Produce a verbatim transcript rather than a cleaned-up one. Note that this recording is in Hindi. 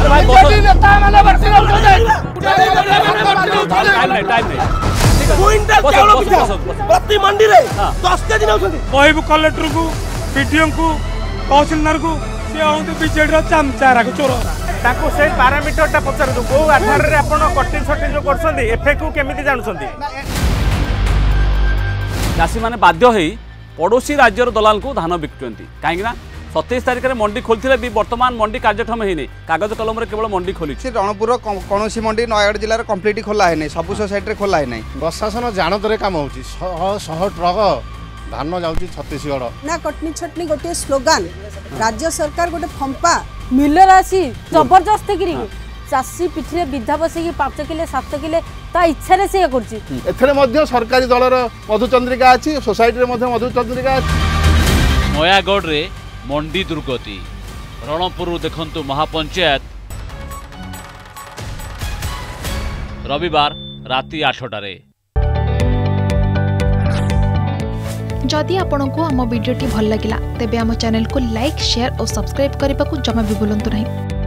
भाई नेता माने भर्ती टाइम नहीं टाइम नहीं क्विंटल चाउल पिछा प्रति मंडी रे दस केजी नउछथि कहबु कलेक्टर को पीडीओ को तहसीलदार को से आउते बीजेडी रो चमचारा को चोर ताको से पैरामीटर ता पचार दु को आधार रे आपण कटिंग शटिंग जो करछन्ती एफेक्ट को केमिति जानुछन्ती चाषी माने बाध्य होई पड़ोसी राज्यर दलाल को धान बिकुचंती काहेकि ना सत्ताईस तारिख में मंडी खोलते भी वर्तमान मंडी कार्यक्षम है कागज कलम रे केवल मंडी खोली रणपुर कौन मंडी नयगढ़ जिले कम्प्लीट खोला है सब सोसाइटी खोला है प्रशासन जानतर काम होची शह ट्रक धान जाउची छत्तीसगढ़ ना कटनी छटनी गोटे स्लोगान राज्य सरकार गोटे फंपा मिलर आसी जबरदस्त गिरी चाषी पिठरे विधा बसैकी पांच किले सात किले ता इच्छा से एथरे सरकारी दलर मधुचंद्रिका अच्छी सोसाइटी मधुचंद्रिका नयागढ़ रे मंडी दुर्गति रणपुर देखंतु महापंचायत रविवार राति आठटारे। जदि आपंक आम भिडी भल लगा तेब आम चैनल को लाइक शेयर और सब्सक्राइब करने को जमा भी भूलु नहीं।